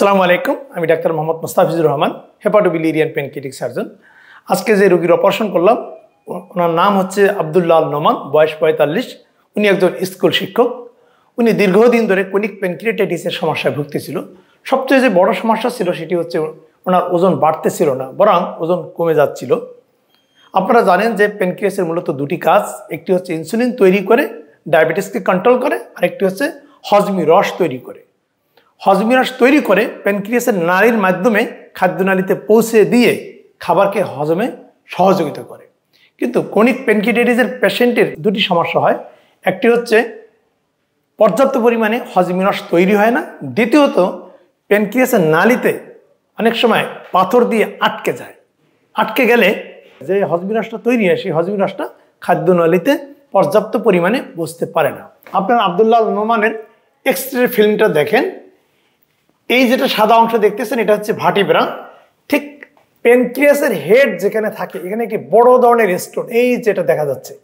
আসসালামু আলাইকুম, আমি doctor Mohammad Mustafizur Rahman, hepatobiliary pancreatic surgeon. আজকে যে রোগীর অপারেশন করলাম ওনার নাম হচ্ছে আব্দুল্লাহ নোমান, বয়স 45। উনি একজন স্কুল শিক্ষক। উনি দীর্ঘদিন ধরে ক্রনিক প্যানক্রিয়াটাইটিসের সমস্যায় ভুগতেছিল। সবচেয়ে যে বড় সমস্যা ছিল সেটি হচ্ছে ওনার ওজন বাড়তেছিল না, বরং ওজন কমে যাচ্ছিল। আপনারা জানেন যে প্যানক্রিয়াসের মূলত দুটি কাজ, একটি হচ্ছে ইনসুলিন তৈরি করে ডায়াবেটিসকে কন্ট্রোল করে, আরেকটি হচ্ছে হজমি রস তৈরি করে। হজমি রস তৈরি করে প্যানক্রিয়াসের নালীর মাধ্যমে খাদ্যনালীতে পৌঁছে দিয়ে খাবারকে হজমে সহযোগিতা করে। কিন্তু ক্রনিক প্যানক্রিয়াটাইটিসের পেশেন্টের দুটি সমস্যা হয়। একটি হচ্ছে পর্যাপ্ত পরিমাণে হজমি রস তৈরি হয় না, দ্বিতীয়ত প্যানক্রিয়াসের নালীতে অনেক সময় পাথর দিয়ে আটকে যায়। আটকে গেলে যে হজমি রসটা তৈরি হয় সেই হজমি রসটা খাদ্যনালীতে পর্যাপ্ত পরিমাণে বসতে পারে না। আপনার আব্দুল্লাহ নোমানের এক্স-রে ফিল্মটা দেখেন। এই যেটা সাদা অংশ দেখতেছেন এটা হচ্ছে ভার্টিব্রা। ঠিক প্যানক্রিয়াসের হেড যেখানে থাকে এখানে একটি বড় ধরনের স্টোন, এই যেটা দেখা যাচ্ছে,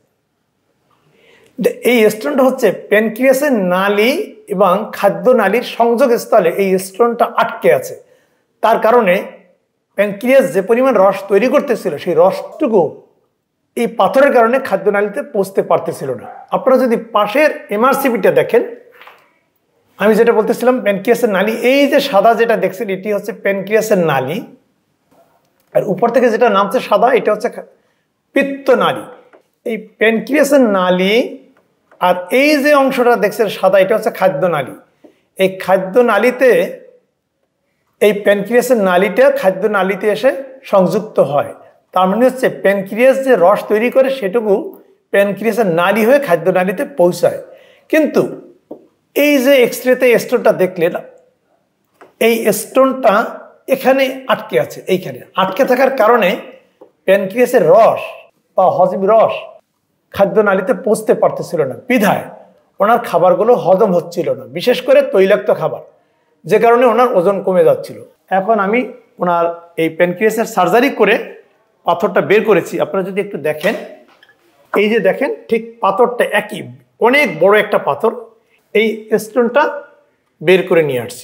এই স্টোনটা হচ্ছে প্যানক্রিয়াসের নালী এবং খাদ্য নালীর সংযোগ স্থলে এই স্টোনটা আটকে আছে। তার কারণে প্যানক্রিয়াস যে পরিমাণ রস তৈরি করতেছিল সেই রসটুকু এই পাথরের কারণে খাদ্য নালীতে পৌঁছতে পারতেছিল না। আপনারা যদি পাশের এমআরসিপিটা দেখেন, আমি যেটা বলতেছিলাম প্যানক্রিয়াসের নালী, এই যে সাদা যেটা দেখছেন এটি হচ্ছে প্যানক্রিয়াসের নালী, আর উপর থেকে যেটা নামছে সাদা এটা হচ্ছে পিত্তনালী। এই প্যানক্রিয়াসের নালী আর এই যে অংশটা দেখছেন সাদা এটা হচ্ছে খাদ্যনালী। এই খাদ্যনালীতে এই প্যানক্রিয়াসের নালীটা খাদ্যনালীতে এসে সংযুক্ত হয়। তার মানে হচ্ছে প্যানক্রিয়াস যে রস তৈরি করে সেটুকু প্যানক্রিয়াসের নালী হয়ে খাদ্যনালীতে পৌঁছায়। কিন্তু এই যে এক্স-রেতে স্টোনটা দেখলেন, এই স্টোনটা এখানে আটকে আছে। এইখানে আটকে থাকার কারণে প্যানক্রিয়াসের রস বা হজমি রস খাদ্যনালীতে পৌঁছতে পারতেছিল না, বিধায় ওনার খাবারগুলো হজম হচ্ছিল না, বিশেষ করে তৈলাক্ত খাবার, যে কারণে ওনার ওজন কমে যাচ্ছিল। এখন আমি ওনার এই প্যানক্রিয়াসের সার্জারি করে পাথরটা বের করেছি। আপনারা যদি একটু দেখেন, এই যে দেখেন ঠিক পাথরটা একই, অনেক বড় একটা পাথর। এই স্টোনটা বের করে নিয়ে আসছি।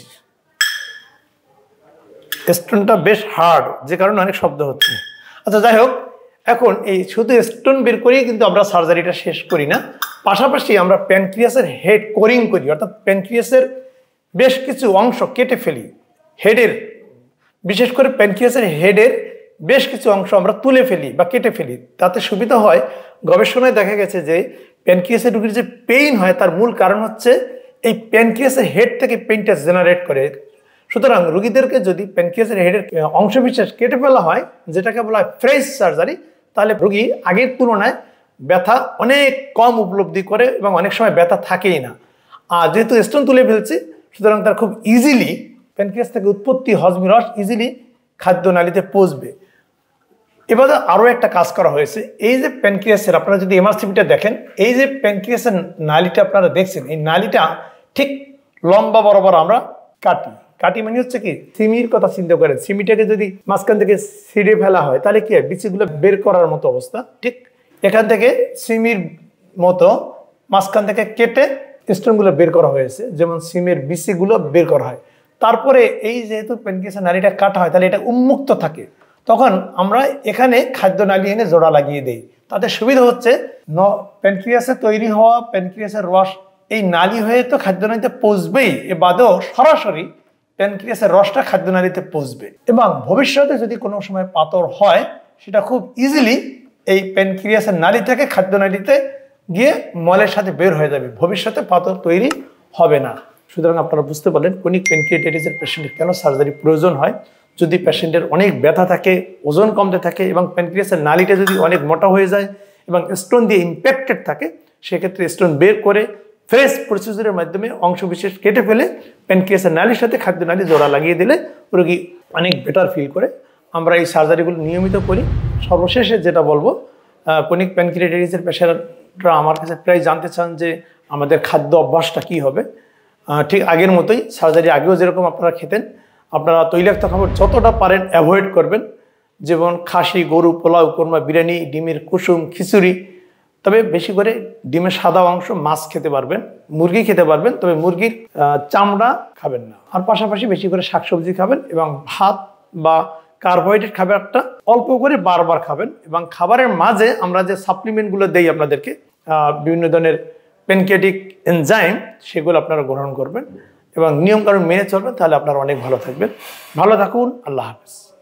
স্টোনটা বেশ হার্ড, যে কারণে অনেক শব্দ হচ্ছে। আচ্ছা, যাই হোক, এখন এই শুধু স্টোন বের করেই কিন্তু আমরা সার্জারিটা শেষ করি না, পাশাপাশি আমরা প্যানক্রিয়াসের হেড কোরিং করি, অর্থাৎ প্যানক্রিয়াসের বেশ কিছু অংশ কেটে ফেলি। হেডের, বিশেষ করে প্যানক্রিয়াসের হেডের বেশ কিছু অংশ আমরা তুলে ফেলি বা কেটে ফেলি। তাতে সুবিধা হয়, গবেষণায় দেখা গেছে যে প্যানক্রিয়াসের রোগীর যে পেইন হয় তার মূল কারণ হচ্ছে এই প্যানক্রিয়াসের হেড থেকে পেইনটা জেনারেট করে। সুতরাং রোগীদেরকে যদি প্যানক্রিয়াসের হেডের অংশবিশেষ কেটে ফেলা হয়, যেটাকে বলা হয় ফ্রেশ সার্জারি, তাহলে রোগী আগের তুলনায় ব্যথা অনেক কম উপলব্ধি করে এবং অনেক সময় ব্যথা থাকেই না। আর যেহেতু স্টোন তুলে ফেলছি, সুতরাং তার খুব ইজিলি প্যানক্রিয়াস থেকে উৎপত্তি হজমি রস ইজিলি খাদ্যনালীতে পৌঁছবে। এবার আরও একটা কাজ করা হয়েছে। এই যে প্যানক্রিয়াসের, আপনারা যদি এমআরসিপিটা দেখেন, এই যে প্যানক্রিয়াসের নালীটা আপনারা দেখছেন, এই নালীটা ঠিক লম্বা বরাবর আমরা কাটি মানে হচ্ছে কি, সিমির কথা চিন্তা করেন। সিমিটাকে যদি মাঝখান থেকে ছিঁড়ে ফেলা হয় তাহলে কি হয়, বিচিগুলো বের করার মতো অবস্থা। ঠিক এখান থেকে সিমির মতো মাঝখান থেকে কেটে স্টোনগুলো বের করা হয়েছে, যেমন সিমের বিচিগুলো বের করা হয়। তারপরে এই যেহেতু প্যানক্রিয়াসের নালীটা কাটা হয় তাহলে এটা উন্মুক্ত থাকে, তখন আমরা এখানে খাদ্যনালী এনে জোড়া লাগিয়ে দেই। তাতে সুবিধা হচ্ছে প্যানক্রিয়াসে তৈরি হওয়া প্যানক্রিয়াসের রস এই নালী হয়ে তো খাদ্যনালীতে পৌঁছবেই, এ বাদেও সরাসরি প্যানক্রিয়াসের রসটা খাদ্যনালীতে পৌঁছবে। এবং ভবিষ্যতে যদি কোনো সময় পাথর হয় সেটা খুব ইজিলি এই প্যানক্রিয়াসের নালী থেকে খাদ্যনালীতে গিয়ে মলের সাথে বের হয়ে যাবে, ভবিষ্যতে পাথর তৈরি হবে না। সুতরাং আপনারা বুঝতে পারলেন ক্রনিক প্যানক্রিয়াটাইটিসের পেশেন্টের কেন সার্জারি প্রয়োজন হয়। যদি পেশেন্টের অনেক ব্যথা থাকে, ওজন কমতে থাকে এবং প্যানক্রিয়াসের নালীটা যদি অনেক মোটা হয়ে যায় এবং স্টোন দিয়ে ইম্প্যাক্টেড থাকে, সেক্ষেত্রে স্টোন বের করে ফ্রেশ প্রসিজারের মাধ্যমে অংশবিশেষ কেটে ফেলে প্যানক্রিয়াসের নালীর সাথে খাদ্যনালী জোড়া লাগিয়ে দিলে রোগী অনেক বেটার ফিল করে। আমরা এই সার্জারিগুলো নিয়মিত করি। সর্বশেষে যেটা বলবো, ক্রনিক প্যানক্রিয়াটাইটিসের পেশেন্টরা আমার কাছে প্রায় জানতে চান যে আমাদের খাদ্য অভ্যাসটা কী হবে। ঠিক আগের মতোই, সার্জারি আগেও যেরকম আপনারা খেতেন, আপনারা তৈলাক্ত খাবার যতটা পারেন অ্যাভয়েড করবেন। যেমন খাসি, গরু, পোলাও, কোরমা, বিরিয়ানি, ডিমের কুসুম, খিচুড়ি, তবে বেশি করে ডিমের সাদা অংশ, মাছ খেতে পারবেন, মুরগি খেতে পারবেন, তবে মুরগির চামড়া খাবেন না। আর পাশাপাশি বেশি করে শাকসবজি খাবেন এবং ভাত বা কার্বোহাইড্রেট খাবারটা অল্প করে বারবার খাবেন। এবং খাবারের মাঝে আমরা যে সাপ্লিমেন্টগুলো দেই আপনাদেরকে, বিভিন্ন ধরনের প্যানক্রিয়াটিক এনজাইম, সেগুলো আপনারা গ্রহণ করবেন এবং নিয়মকানুন মেনে চলবেন, তাহলে আপনারা অনেক ভালো থাকবেন। ভালো থাকুন, আল্লাহ হাফেজ।